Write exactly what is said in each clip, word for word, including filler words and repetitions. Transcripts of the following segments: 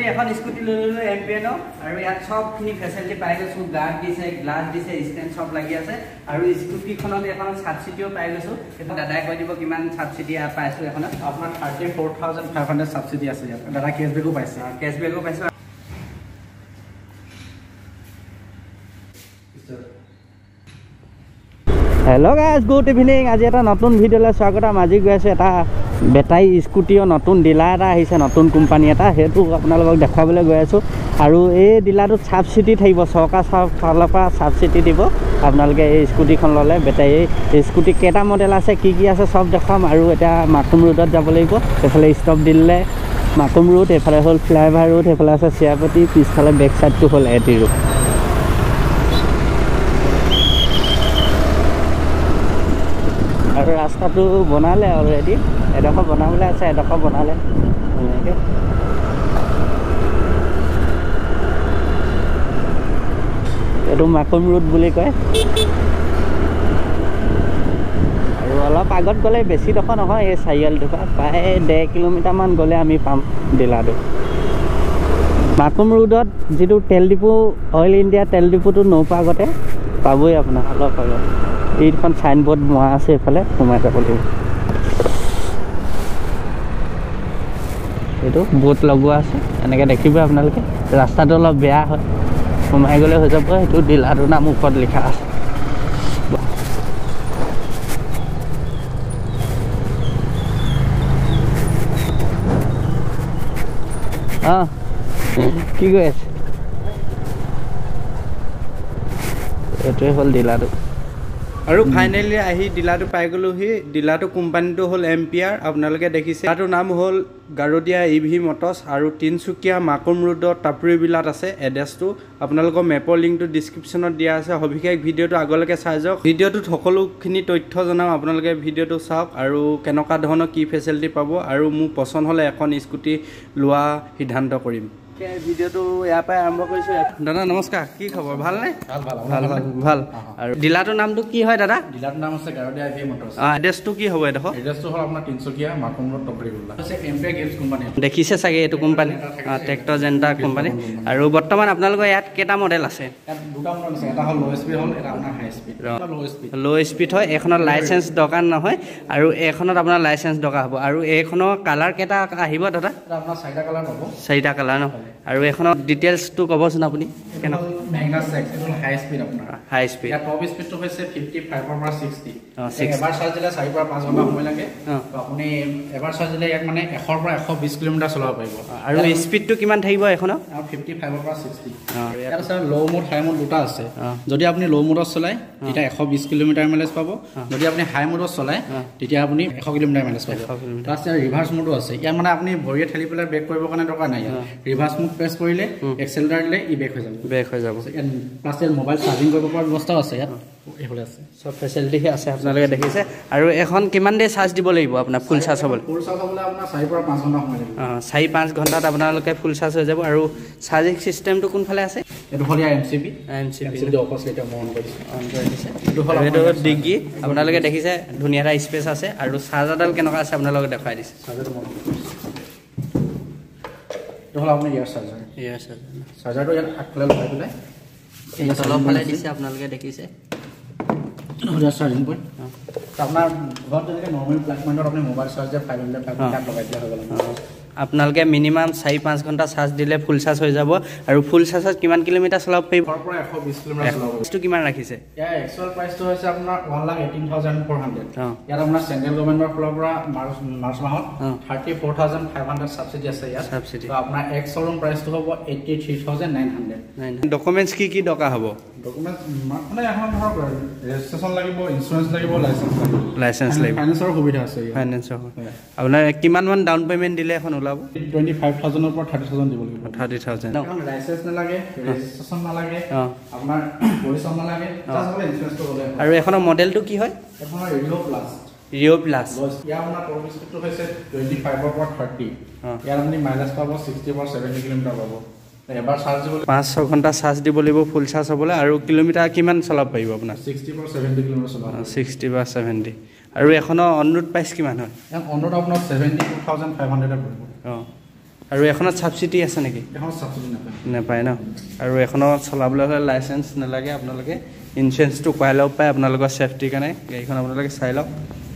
এখন স্কুটি লৈ ললো এমপিএন আৰু ইয়াত সবখিনি ফেসিলিটি পাই গৈছো গাৰ্ড দিছে গ্লাস দিছে স্ট্যান্ড সব লাগি আছে আৰু স্কুটিখনত এখন সাবসিডিও পাই গৈছো এটা দাদাই কৈ দিব কিমান সাবসিডি পাইছো এখন আপোনাৰ thirty four thousand five hundred subsidy আছে ইয়াত দাদা কেছবেকো পাইছে কেছবেকো পাইছো হেল্ল' গাইজ গুড ইভিনিং আজি এটা নতুন ভিডিঅ'লৈ স্বাগতম আজি গৈ আছোঁ এটা বেটাৰী স্কুটিৰ নতুন ডিলাৰ এটা আহিছে নতুন কোম্পানী এটা সেইটো আপোনালোকক দেখুৱাবলৈ গৈ আছোঁ আৰু এই ডিলাৰটোত ছাবচিডি থাকিব চৰকাৰ ফালৰ পৰা ছাবচিডি দিব আপোনালোকে এই স্কুটিখন ল'লে বেটাৰী স্কুটি কেইটা মডেল আছে কি কি আছে চব দেখাম আৰু এতিয়া মাকুম ৰোডত যাব লাগিব সেইফালে ষ্টপ দিলে মাকুম ৰোড এইফালে হ'ল ফ্লাইঅভাৰ ৰোড সেইফালে আছে চিয়াপতি পিছফালে বেক চাইডটো হ'ল এটি ৰোড আৰু ৰাস্তাটো বনালে অলৰেডি এডোখৰ বনাবলৈ আছে এডোখৰ বনালে ধুনীয়াকৈ এইটো মাকুম ৰোড বুলি কয় আৰু অলপ আগত গ'লে বেছি ডোখৰ নহয় এই চাৰিআলিটোৰ পৰা প্ৰায় ডেৰ কিলোমিটাৰমান গ'লে আমি পাম ডিলাৰটো মাকুম ৰোডত যিটো তেল ডিপু অইল ইণ্ডিয়া তেল ডিপুটো নৌপা আগতে পাবই আপোনাৰ অলপ আগত এইখন চাইনবোৰ্ড মৰা আছে এইফালে সোমাই যাব লাগিব এইটো বোট লগোৱা আছে এনেকৈ দেখিব আপোনালোকে ৰাস্তাটো অলপ বেয়া হয় সোমাই গ'লে হৈ যাব সেইটো ডিলাৰটোৰ নাম ওপৰত লিখা আছে অঁ কি কৈ আছে এইটোৱে হ'ল ডিলাৰটো আৰু ফাইনেলি আহি ডিলাৰটো পাই গ'লোহি ডিলাৰটো কোম্পানীটো হ'ল এম্পিয়াৰ আপোনালোকে দেখিছে তাৰটোৰ নাম হ'ল গাৰোদিয়া ই ভি মটৰ্ছ আৰু তিনিচুকীয়া মাকুম ৰোডৰ টাপুৰীবিলাত আছে এড্ৰেছটো আপোনালোকৰ মেপৰ লিংকটো ডিছক্ৰিপশ্যনত দিয়া আছে সবিশেষ ভিডিঅ'টো আগলৈকে চাই যাওক ভিডিঅ'টোত সকলোখিনি তথ্য জনাওঁ আপোনালোকে ভিডিঅ'টো চাওক আৰু কেনেকুৱা ধৰণৰ কি ফেচিলিটি পাব আৰু মোৰ পচন্দ হ'লে এখন স্কুটি লোৱা সিদ্ধান্ত কৰিম ভিডিঅ'টো ইয়াৰ পৰাই আৰম্ভ কৰিছোঁ দাদা নমস্কাৰ কি খবৰ ভালনে ভাল ভাল ভাল ভাল ভাল আৰু ডিলাৰটোৰ নামটো কি হয় দাদা ডিলাৰটোৰ নাম আছে গাৰোদিয়া ই ভি মটৰ্ছ অঁ এড্ৰেছটো কি হ'ব এডোখৰ এড্ৰেছটো হ'ল আপোনাৰ তিনিচুকীয়া মাকুম ৰোড টপৰিগোল্লা আছে এম্পিয়াৰ গিফ্টছ কোম্পানী দেখিছে চাগে এইটো কোম্পানী অঁ ট্ৰেক্টৰ জেণ্টাৰ কোম্পানী আৰু বৰ্তমান আপোনালোকৰ ইয়াত কেইটা মডেল আছে ইয়াত দুটা মডেল আছে এটা হ'ল ল' স্পীড হ'ল এটা আপোনাৰ high speed low' speed low' speed হয় এইখনত লাইচেঞ্চ দৰকাৰ নহয় আৰু এইখনত আপোনাৰ লাইচেঞ্চ দৰকাৰ হ'ব আৰু এইখনৰ কালাৰ কেইটা আহিব দাদা আপোনাৰ চাৰিটা কালাৰ পাব চাৰিটা কালাৰ ন আৰু এইখনত ডিটেইলছটো ক'বচোন আপুনি কেনেকুৱা মেগনা ছেক্স এইটো হাই স্পীড আপোনাৰ হাই স্পীড ইয়াত টপ স্পীডটো হৈছে ফিফটি ফাইভৰ পৰা ছিক্সটি অঁ ছিক্স এবাৰ চাৰ্জ দিলে চাৰি পৰা পাঁচ ঘণ্টা সময় লাগে তো আপুনি এবাৰ চাৰ্জ দিলে ইয়াক মানে এশৰ পৰা এশ বিছ কিলোমিটাৰ চলাব পাৰিব আৰু স্পীডটো কিমান থাকিব এইখনত ফিফটি ফাইভৰ পৰা ছিক্সটি ইয়াত আছে ল' মুড হাই মুড দুটা আছে যদি আপুনি ল' মুডত চলায় তেতিয়া এশ বিছ কিলোমিটাৰ মাইলেজ পাব যদি আপুনি হাই মুডত চলায় তেতিয়া আপুনি এশ কিলোমিটাৰ মাইলেজ পাব প্লাছ ইয়াৰ ৰিভাৰ্ছ মুডো আছে ইয়াত মানে আপুনি ভৰিয়ে ঠেলি পেলাই ব্ৰেক কৰিবৰ কাৰণে দৰকাৰ নাই ৰিভাৰ্ছ মুড প্ৰেছ কৰিলে এক্সেলেটাৰ দিলে ই বেক হৈ যাব বেক হৈ যাব প্লাছ ইয়াত মোবাইল চাৰ্জিং কৰিব পৰা ব্যৱস্থাও আছে ইয়াত এইফালে আছে চব ফেচিলিটি আছে আপোনালোকে দেখিছে আৰু এখন কিমান দেৰি চাৰ্জ দিব লাগিব আপোনাৰ ফুল চাৰ্জ হ'বলৈ ফুল চাৰ্জ হ'বলৈ আপোনাৰ চাৰি পৰা পাঁচ ঘণ্টা সময় লাগিব অঁ চাৰি পাঁচ ঘণ্টাত আপোনালোকে ফুল চাৰ্জ হৈ যাব আৰু চাৰ্জিং চিষ্টেমটো কোনফালে আছে এইটো হ'ল ইয়াৰ M C P M C P opposite on কৰিছে অন কৰি দিছে এইটো ডিগ্ৰী আপোনালোকে দেখিছে ধুনীয়া এটা স্পেচ আছে আৰু চাৰ্জাৰডাল কেনেকুৱা আছে আপোনালোকে দেখুৱাই দিছে চাৰ্জাৰটো মন এইটো হ'ল আপুনি ইয়াৰ চাৰ্জাৰ ইয়াৰ চাৰ্জাৰ চাৰ্জাৰটো ইয়াত আগফালে লগাই পেলাই এই তলফালে দিছে আপোনালোকে দেখিছে চাৰ্জিং পইণ্ট আপোনাৰ ঘৰত যেনেকৈ নৰ্মেল প্লাগ পইণ্টত আপুনি mobile charger five hundred five hundred লগাই দিলে হৈ গ'ল আপোনালোকে মিনিমাম চাৰি পাঁচ ঘণ্টা চাৰ্জ দিলে ফুল চাৰ্জ হৈ যাব আৰু ফুল চাৰ্জত কিমান কিলোমিটাৰ চলাব পাৰিব পৰা এশ বিছ কিলোমিটাৰ চলাব প্ৰাইচটো কিমান ৰাখিছে ইয়াৰ একচুৱেল প্ৰাইচটো হৈছে আপোনাৰ one lakh eighteen thousand four hundred ইয়াত আপোনাৰ চেণ্ট্ৰেল গভৰ্ণমেণ্টৰ ফালৰ পৰা মাৰ্চ মাৰ্চ মাহত thirty four thousand five hundred subsidy আছে ইয়াত ছাবচিডি আপোনাৰ এক্স শ্ব'ৰুম প্ৰাইচটো হ'ব eighty three thousand nine hundred documents কি কি দৰকাৰ হ'ব ডকুমেণ্টছ মানে এখন ধৰক ৰেজিষ্ট্ৰেশ্যন লাগিব ইঞ্চুৰেঞ্চ লাগিব লাইচেঞ্চ লাগিব লাইচেঞ্চ লাগিব ফাইনেন্সৰ সুবিধা আছে ফাইনেন্সৰ আপোনাৰ কিমানমান ডাউন পে'মেণ্ট দিলে এখন ওলাব টুৱেণ্টি ফাইভ থাউজেণ্ডৰ পৰা থাৰ্টি থাউজেণ্ড দিব লাগিব থাৰ্টি থাউজেণ্ড লাইচেঞ্চ নালাগে ৰেজিষ্ট্ৰেশ্যন নালাগে আপোনাৰ পৰিচয় নালাগে ইঞ্চুৰেঞ্চটো হ'লে আৰু এখনৰ মডেলটো কি হয় এখনৰ ৰিঅ' প্লাছ ৰিঅ' প্লাছ ইয়াৰ আপোনাৰ টপ স্পীডটো হৈছে টুৱেণ্টি ফাইভৰ পৰা থাৰ্টি ইয়াত আপুনি মাইলেজ পাব ছিক্সটিৰ পৰা ছেভেণ্টি কিলোমিটাৰ পাব এবাৰ চাৰ্জ দিব পাঁচ ছয় ঘণ্টা চাৰ্জ দিব লাগিব ফুল চাৰ্জ হ'বলৈ আৰু কিলোমিটাৰ কিমান চলাব পাৰিব আপোনাৰ ছিক্সটি পৰা ছেভেণ্টি কিলোমিটাৰ চলাব ছিক্সটি বা ছেভেণ্টি আৰু এখনৰ অন ৰোড প্ৰাইচ কিমান হয় অন ৰোড আপোনাৰ ছেভেণ্টি টু থাউজেণ্ড ফাইভ হাণ্ড্ৰেডে পৰিব অঁ আৰু এখনত ছাবচিডি আছে নেকি এখনত ছাবচিডি নাপায় নাপায় ন আৰু এখনত চলাবলৈ হ'লে লাইচেঞ্চ নালাগে আপোনালোকে ইঞ্চুৰেঞ্চটো কৰাই ল'ব পাৰে আপোনালোকৰ ছেফটিৰ কাৰণে গাড়ীখন আপোনালোকে চাই লওক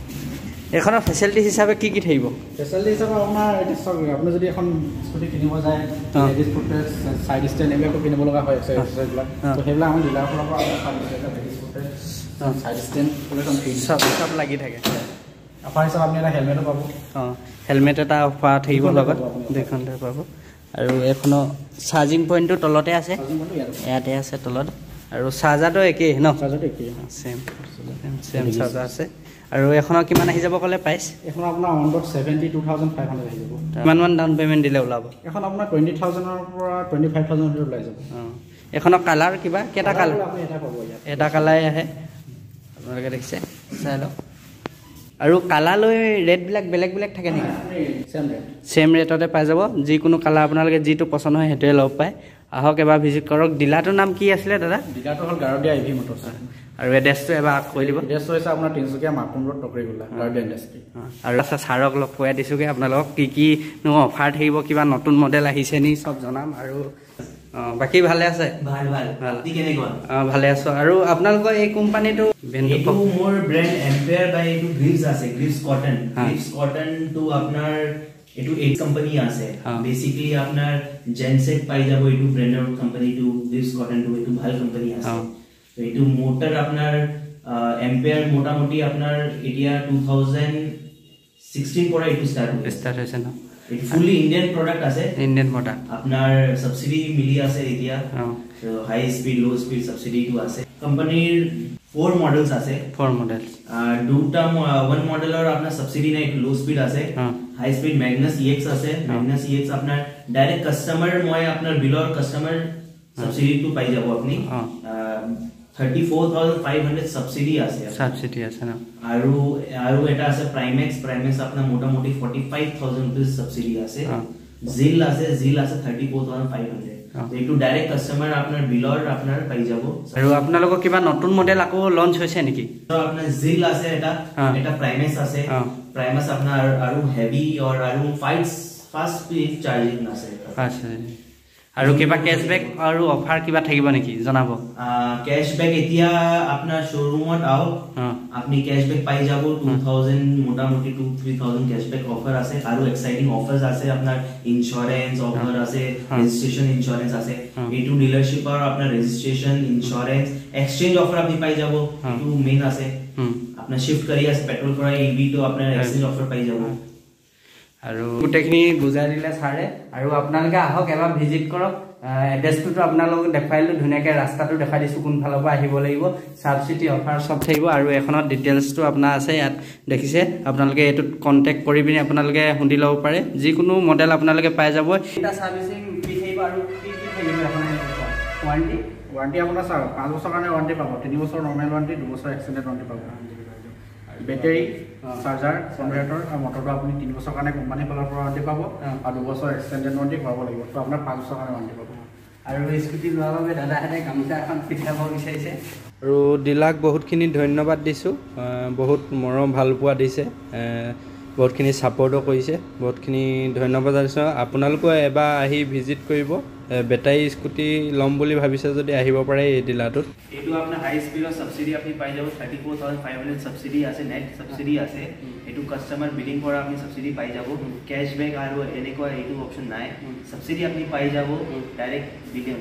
এখনৰ ফেচিলিটি হিচাপে কি কি থাকিব ফেচিলিটি হিচাপে আপোনাৰ এতিয়া চাওক আপুনি যদি এখন স্কুটি কিনিব যায় লেডিজ ফুটৱেৰ ছাইড ষ্টেণ্ড এইবিলাকো কিনিব লগা হয় এক্সাৰচাইজবিলাক তো সেইবিলাক আমি ডিলাৰৰ ফালৰ পৰা লেডিজ ফুটৱেৰ ছাইড ষ্টেণ্ড চব চব লাগি থাকে অফাৰ হিচাপে আপুনি এটা হেলমেটো পাব অঁ হেলমেট এটা অফাৰ থাকিব লগত দুইখনতে পাব আৰু এইখনৰ চাৰ্জিং পইণ্টটো তলতে আছে ইয়াতে আছে তলত আৰু চাৰ্জাৰটো একেই ন চাৰ্জাৰটো একেই চেম চেম চাৰ্জাৰ আছে আৰু এখনৰ কিমান আহি যাব ক'লে প্ৰাইচ এখন আপোনাৰ on road seventy two thousand five hundred আহি যাব কিমান মান ডাউন পে'মেণ্ট দিলে ওলাব এখন আপোনাৰ টুৱেণ্টি থাউজেণ্ডৰ পৰা টুৱেণ্টি ফাইভ থাউজেণ্ড ওলাই যাব অঁ এখনৰ কালাৰ কিবা কেইটা কালাৰ আপুনি এটা পাব ইয়াত এটা কালাৰে আহে আপোনালোকে দেখিছে চাই লওক আৰু কালাৰ লৈ ৰেটবিলাক বেলেগ বেলেগ থাকে নেকি চেম ৰেট চেম ৰেটতে পাই যাব যিকোনো কালাৰ আপোনালোকে যিটো পচন্দ হয় সেইটোৱে ল'ব পায় আহক এবাৰ ভিজিট কৰক ডিলাৰটোৰ নাম কি আছিলে দাদা ডিলাৰটো হ'ল গাৰদিয়া ইভি মটৰ্ছ আৰু এড্ৰেছটো এবাৰ কৈ দিব এড্ৰেছটো হৈছে আপোনাৰ তিনিচুকীয়া মাকুম ৰোড টকৰিগোলা গাৰদিয়া ইণ্ডাষ্ট্ৰী আৰু আচ্ছা ছাৰক লগ পোৱাই দিছোঁগৈ আপোনালোকক কি কি নো অফাৰ থাকিব কিবা নতুন মডেল আহিছে নি চব জনাম আৰু অঁ বাকী ভালে আছে ভাল ভাল ভাল কেনেকুৱা অঁ ভালে আছোঁ আৰু আপোনালোকৰ এই কোম্পানীটো এইটো মোৰ ব্ৰেণ্ড এম্পেয়াৰ বাই এইটো গ্ৰিভছ আছে গ্ৰিভছ কটন গ্ৰিভছ কটনটো আপোনাৰ এইটো এইট কোম্পানী আছে বেসিক্যালি আপনার জেনসেট পাই যাব এইটো ব্র্যান্ডৰ কোম্পানীটো গ্ৰিভছ কটনটো এইটো ভাল কোম্পানী আছে তো এইটো মোটৰ আপনার এম্পেয়াৰ মোটামুটি আপনার এতিয়া টু থাউজেণ্ড ছিক্সটিন পৰা এইটো স্টাৰ্ট স্টাৰ্ট হৈছে ন এইটো ফুলি ইণ্ডিয়ান প্ৰডাক্ট আছে ইণ্ডিয়ান প্ৰডাক্ট আপনার সাবসিডি মিলি আছে এতিয়া তো হাই স্পিড লো স্পিড সাবসিডিটো আছে কোম্পানীৰ four models আছে four models দুটা one modeler আপনার সাবসিডি নাই লো স্পিড আছে হাই স্পিড ম্যাগনাস ইএক্স আছে ম্যাগনাস ইএক্স আপনার ডাইরেক্ট কাস্টমার মই আপনার বিলৰ কাস্টমার সাবসিডি টু পাই যাব আপনি thirty-four thousand five hundred subsidy আছে সাবসিডি আছে না আৰু আৰু এটা আছে প্রাইমেক্স প্রাইমেক্স আপনার মোটামুটি forty-five thousand রুপিস সাবসিডি আছে জিল আছে জিল আছে thirty-four thousand five hundred এইটো ডাইরেক্ট কাস্টমার আপনার বিলৰ আপনার পাই যাব আৰু আপোনালোকৰ কিবা নতুন মডেল আকৌ লঞ্চ হৈছে নেকি তো আপনার জিল আছে এটা এটা প্রাইমেক্স আছে প্রাইমাস আপনার আৰু হেভি और আৰু ফাইটস ফাস্ট স্পিড চার্জিং আছে আছে আৰু কিবা ক্যাশব্যাক আৰু অফাৰ কিবা থাকিব নেকি জনাব ক্যাশব্যাক এতিয়া আপনার শোরুমত আও আপনি ক্যাশব্যাক পাই যাব two thousand মোটামুটি two three thousand cashback offer আছে আৰু এক্সাইটিং অফারস আছে আপনার ইন্স্যুরেন্স অফার আছে রেজিস্ট্রেশন ইন্স্যুরেন্স আছে এইটো ডিলারশিপ আর আপনার রেজিস্ট্রেশন ইন্স্যুরেন্স এক্সচেঞ্জ অফার আপনি পাই যাব এইটো মেইন আছে আপনার শিফট কৰি আছে পেট্রোল পৰা ইভি তো আপনার এক্সচেঞ্জ অফার পাই যাব আৰু গোটেইখিনি বুজাই দিলে ছাৰে আৰু আপোনালোকে আহক এবাৰ ভিজিট কৰক এড্ৰেছটো আপোনালোকক দেখাইলো ধুনীয়াকৈ ৰাস্তাটো দেখাই দিছোঁ কোনফালৰ পৰা আহিব লাগিব সাবসিডি অফাৰ সব থাকিব আৰু এখনত ডিটেইলছটো আপোনাৰ আছে ইয়াত দেখিছে আপোনালোকে এইটোত কণ্টেক্ট কৰি পিনি আপোনালোকে শুনি ল'ব পাৰে যিকোনো মডেল আপোনালোকে পাই যাব এটা সাৰ্ভিচিং কি থাকিব আৰু কি কি থাকিব আপোনাৰ ওৱাৰেণ্টি ওৱাৰেণ্টি আপোনাৰ চাওক পাঁচ বছৰ কাৰণে ওৱাৰেণ্টি পাব তিনি বছৰ নৰ্মেল ওৱাৰেণ্টি দুবছৰ এক্সটেণ্ডেড ওৱাৰেণ্টি পাব বেটাৰী চাৰ্জাৰ কনভাৰ্টাৰ আৰু মটৰটো আপুনি তিনি বছৰ কাৰণে কোম্পানীৰ ফালৰ পৰা ওৱাৰেণ্টি পাব আৰু দুবছৰ এক্সটেণ্ডেড ওৱাৰেণ্টি পাব লাগিব তো আপোনাৰ পাঁচ বছৰ কাৰণে ওৱাৰেণ্টি পাব আৰু স্কুটি লোৱাৰ বাবে দাদাহঁতে গামোচা এখন পিন্ধাব বিচাৰিছে আৰু ডিলাক বহুতখিনি ধন্যবাদ দিছোঁ বহুত মৰম ভাল পোৱা দিছে বহুতখিনি ছাপৰ্টো কৰিছে বহুতখিনি ধন্যবাদ দিছোঁ আপোনালোকেও এবাৰ আহি ভিজিট কৰিব বেটাৰী স্কুটি ল'ম বুলি ভাবিছে যদি আহিব পাৰে এই ডিলাৰটোত এইটো আপোনাৰ হাই স্পীডৰ সাবসিডি আপনি পাই যাব thirty-four thousand five hundred subsidy আছে নেট সাবসিডি আছে এইটো কাস্টমাৰ বিলিং পৰা আপনি সাবসিডি পাই যাব ক্যাশব্যাক আৰু এনেকুৱা এইটো অপচন নাই সাবসিডি আপনি পাই যাব ডাইৰেক্ট বিলিং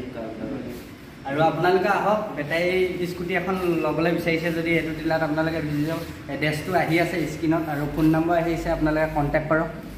আৰু আপোনালোকে আহক বেটাৰী স্কুটি এখন ল'বলৈ বিচাৰিছে যদি এইটো ডিলাৰত আপোনালোকে ভিজিট কৰক এড্ৰেছটো আহি আছে স্ক্ৰীনত আৰু ফোন নম্বৰ আহিছে আপোনালোকে কণ্টেক্ট কৰক